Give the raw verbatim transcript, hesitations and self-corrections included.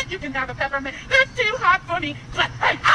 You can have a peppermint. That's too hot for me. But hey,